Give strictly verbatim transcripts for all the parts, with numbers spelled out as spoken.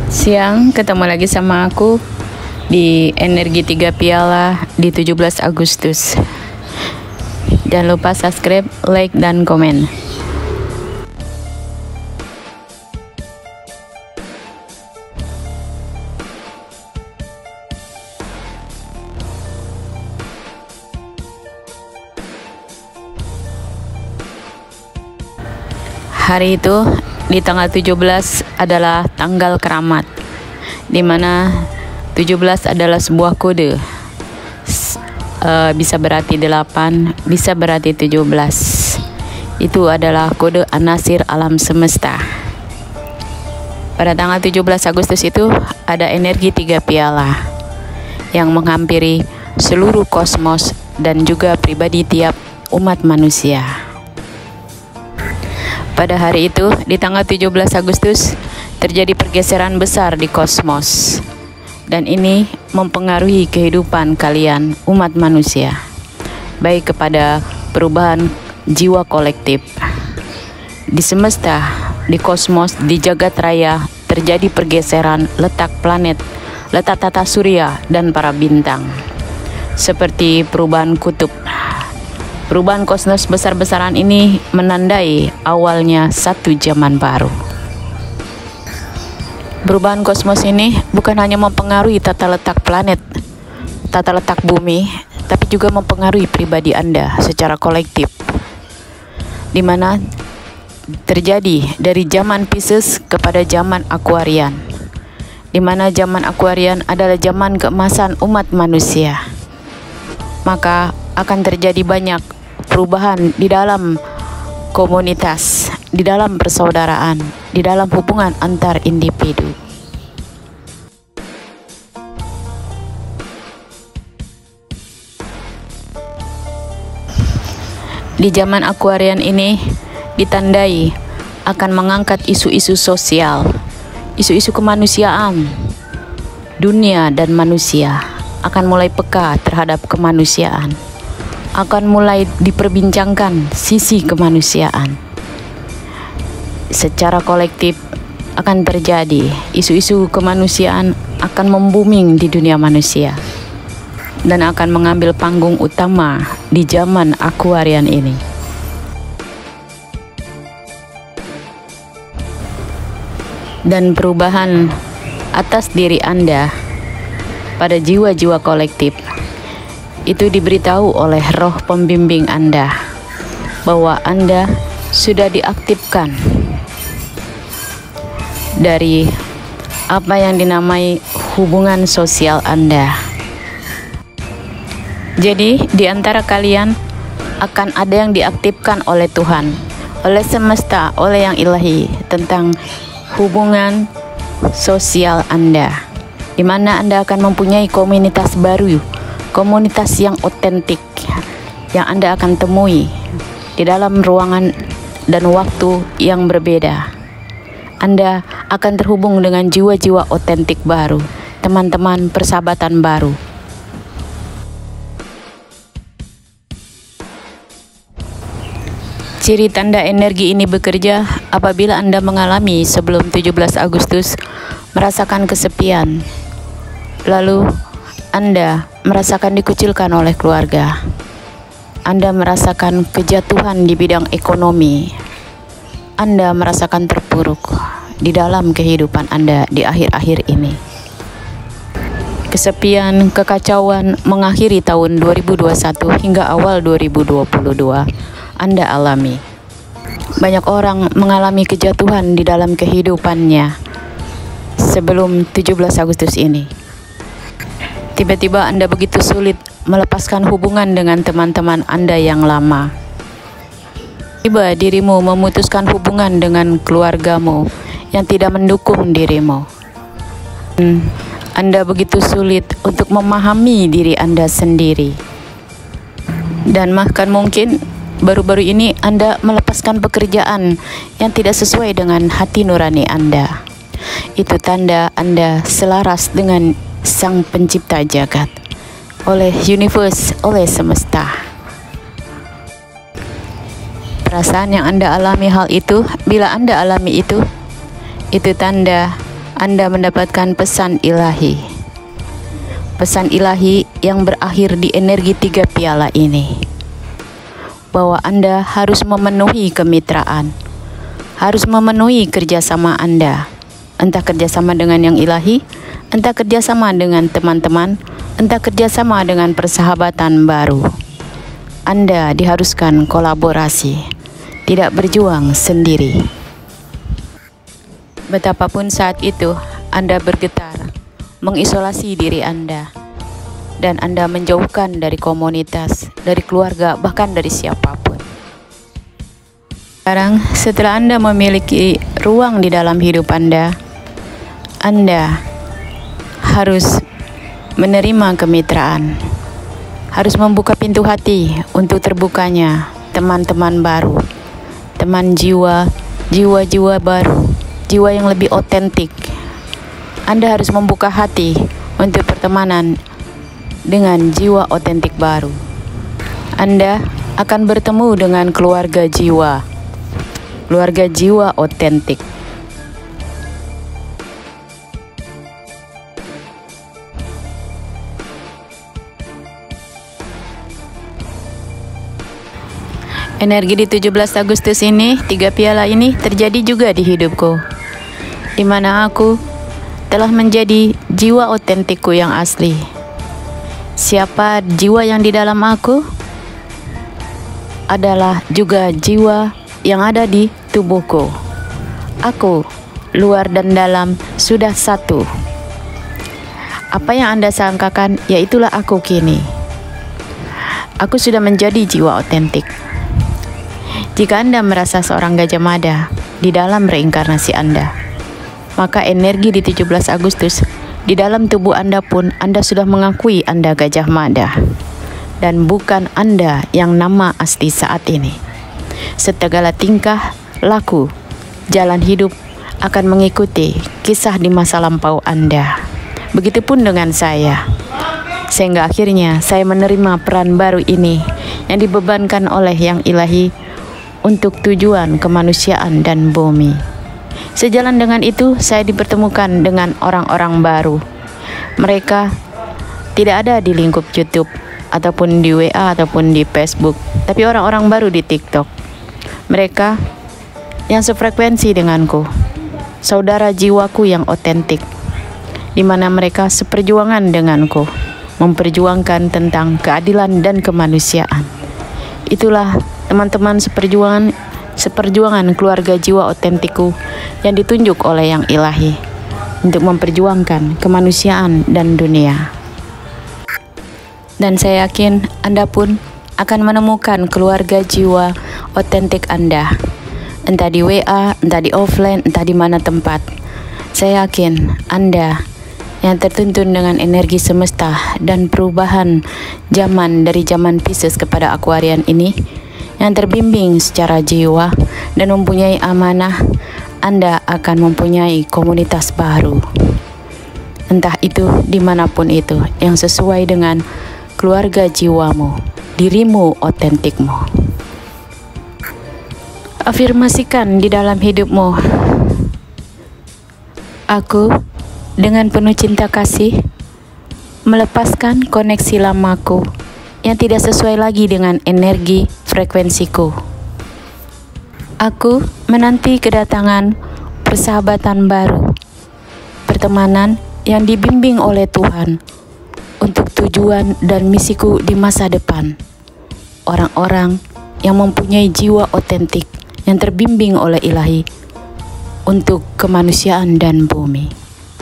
Siang, ketemu lagi sama aku di Energi tiga Piala di tujuh belas Agustus. Jangan lupa subscribe, like, dan komen. Hari itu di tanggal tujuh belas adalah tanggal keramat, di mana tujuh belas adalah sebuah kode. Uh, bisa berarti delapan, bisa berarti tujuh belas. Itu adalah kode anasir alam semesta. Pada tanggal tujuh belas Agustus itu ada energi tiga piala yang menghampiri seluruh kosmos dan juga pribadi tiap umat manusia. Pada hari itu, di tanggal tujuh belas Agustus, terjadi pergeseran besar di kosmos. Dan ini mempengaruhi kehidupan kalian, umat manusia. Baik kepada perubahan jiwa kolektif. Di semesta, di kosmos, di jagat raya, terjadi pergeseran letak planet, letak tata surya, dan para bintang. Seperti perubahan kutub. Perubahan kosmos besar-besaran ini menandai awalnya satu zaman baru. Perubahan kosmos ini bukan hanya mempengaruhi tata letak planet, tata letak bumi, tapi juga mempengaruhi pribadi Anda secara kolektif. Di mana terjadi dari zaman Pisces kepada zaman Aquarian. Di mana zaman Aquarian adalah zaman keemasan umat manusia. Maka akan terjadi banyak perubahan di dalam komunitas, di dalam persaudaraan, di dalam hubungan antar individu. Di zaman Aquarian ini ditandai akan mengangkat isu-isu sosial, isu-isu kemanusiaan. Dunia dan manusia akan mulai peka terhadap kemanusiaan. Akan mulai diperbincangkan sisi kemanusiaan. Secara kolektif akan terjadi isu-isu kemanusiaan akan membuming di dunia manusia dan akan mengambil panggung utama di zaman Aquarian ini. Dan perubahan atas diri Anda pada jiwa-jiwa kolektif itu diberitahu oleh roh pembimbing Anda bahwa Anda sudah diaktifkan dari apa yang dinamai hubungan sosial Anda. Jadi di antara kalian akan ada yang diaktifkan oleh Tuhan, oleh semesta, oleh yang ilahi tentang hubungan sosial Anda, di mana Anda akan mempunyai komunitas baru, komunitas yang otentik yang Anda akan temui di dalam ruangan dan waktu yang berbeda. Anda akan terhubung dengan jiwa-jiwa otentik baru, teman-teman persahabatan baru. Ciri tanda energi ini bekerja apabila Anda mengalami sebelum tujuh belas Agustus merasakan kesepian. Lalu Anda merasakan dikucilkan oleh keluarga. Anda merasakan kejatuhan di bidang ekonomi. Anda merasakan terpuruk di dalam kehidupan Anda di akhir-akhir ini. Kesepian, kekacauan mengakhiri tahun dua ribu dua puluh satu hingga awal dua ribu dua puluh dua Anda alami. Banyak orang mengalami kejatuhan di dalam kehidupannya sebelum tujuh belas Agustus ini. Tiba-tiba Anda begitu sulit melepaskan hubungan dengan teman-teman Anda yang lama. Tiba dirimu memutuskan hubungan dengan keluargamu yang tidak mendukung dirimu. Anda begitu sulit untuk memahami diri Anda sendiri. Dan bahkan mungkin baru-baru ini Anda melepaskan pekerjaan yang tidak sesuai dengan hati nurani Anda. Itu tanda Anda selaras dengan Sang Pencipta Jagat, oleh universe, oleh semesta. Perasaan yang Anda alami hal itu, bila Anda alami itu, itu tanda Anda mendapatkan pesan ilahi. Pesan ilahi yang berakhir di energi tiga piala ini, bahwa Anda harus memenuhi kemitraan, harus memenuhi kerjasama Anda, entah kerjasama dengan yang ilahi, entah kerjasama dengan teman-teman, entah kerjasama dengan persahabatan baru. Anda diharuskan kolaborasi, tidak berjuang sendiri. Betapapun saat itu Anda bergetar, mengisolasi diri Anda, dan Anda menjauhkan dari komunitas, dari keluarga, bahkan dari siapapun. Sekarang, setelah Anda memiliki ruang di dalam hidup Anda, Anda harus menerima kemitraan, harus membuka pintu hati untuk terbukanya teman-teman baru, teman jiwa, jiwa-jiwa baru, jiwa yang lebih otentik. Anda harus membuka hati untuk pertemanan dengan jiwa otentik baru. Anda akan bertemu dengan keluarga jiwa, keluarga jiwa otentik. Energi di tujuh belas Agustus ini, tiga piala ini terjadi juga di hidupku, di mana aku telah menjadi jiwa otentikku yang asli. Siapa jiwa yang di dalam aku adalah juga jiwa yang ada di tubuhku. Aku, luar dan dalam, sudah satu. Apa yang Anda sangkakan, yaitulah aku kini. Aku sudah menjadi jiwa otentik. Jika Anda merasa seorang Gajah Mada di dalam reinkarnasi Anda, maka energi di tujuh belas Agustus di dalam tubuh Anda pun Anda sudah mengakui Anda Gajah Mada, dan bukan Anda yang nama asli saat ini. Segala tingkah, laku, jalan hidup akan mengikuti kisah di masa lampau Anda. Begitupun dengan saya, sehingga akhirnya saya menerima peran baru ini yang dibebankan oleh Yang Ilahi untuk tujuan kemanusiaan dan bumi. Sejalan dengan itu, saya dipertemukan dengan orang-orang baru. Mereka tidak ada di lingkup YouTube, ataupun di W A, ataupun di Facebook, tapi orang-orang baru di TikTok. Mereka yang sefrekuensi denganku, saudara jiwaku yang otentik, di mana mereka seperjuangan denganku, memperjuangkan tentang keadilan dan kemanusiaan. Itulah teman-teman seperjuangan seperjuangan keluarga jiwa otentikku yang ditunjuk oleh Yang Ilahi untuk memperjuangkan kemanusiaan dan dunia. Dan saya yakin Anda pun akan menemukan keluarga jiwa otentik Anda, entah di W A, entah di offline, entah di mana tempat. Saya yakin Anda yang tertuntun dengan energi semesta dan perubahan zaman dari zaman Pisces kepada Aquarian ini, yang terbimbing secara jiwa dan mempunyai amanah, Anda akan mempunyai komunitas baru. Entah itu dimanapun itu, yang sesuai dengan keluarga jiwamu, dirimu otentikmu. Afirmasikan di dalam hidupmu, aku dengan penuh cinta kasih melepaskan koneksi lamaku yang tidak sesuai lagi dengan energi frekuensiku. Aku menanti kedatangan persahabatan baru, pertemanan yang dibimbing oleh Tuhan untuk tujuan dan misiku di masa depan. Orang-orang yang mempunyai jiwa otentik yang terbimbing oleh Ilahi untuk kemanusiaan dan bumi.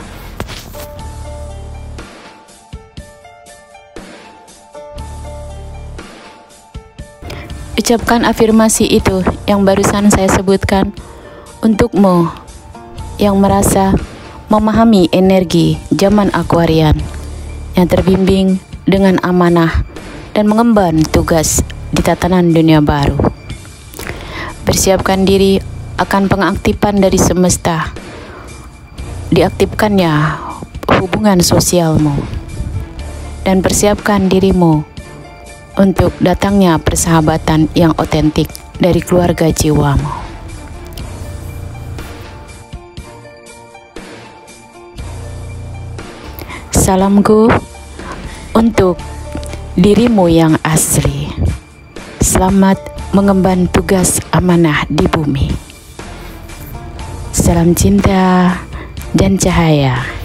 Ucapkan afirmasi itu yang barusan saya sebutkan untukmu yang merasa memahami energi zaman Aquarian, yang terbimbing dengan amanah dan mengemban tugas di tatanan dunia baru. Persiapkan diri akan pengaktifan dari semesta, diaktifkannya hubungan sosialmu, dan persiapkan dirimu untuk datangnya persahabatan yang otentik dari keluarga jiwamu. Salamku untuk dirimu yang asli. Selamat mengemban tugas amanah di bumi. Salam cinta dan cahaya.